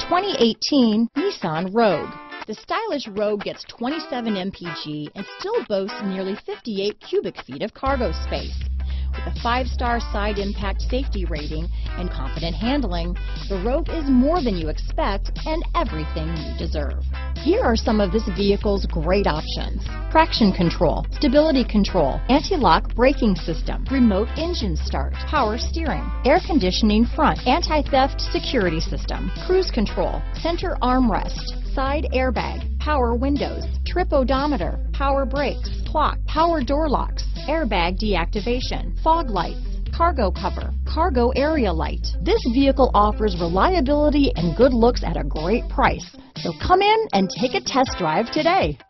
2018 Nissan Rogue. The stylish Rogue gets 27 mpg and still boasts nearly 58 cubic feet of cargo space. With a 5-star side impact safety rating and confident handling, the Rogue is more than you expect and everything you deserve. Here are some of this vehicle's great options: traction control, stability control, anti-lock braking system, remote engine start, power steering, air conditioning front, anti-theft security system, cruise control, center armrest, side airbag, power windows, trip odometer, power brakes, clock, power door locks, airbag deactivation, fog lights, cargo cover, cargo area light. This vehicle offers reliability and good looks at a great price. So come in and take a test drive today.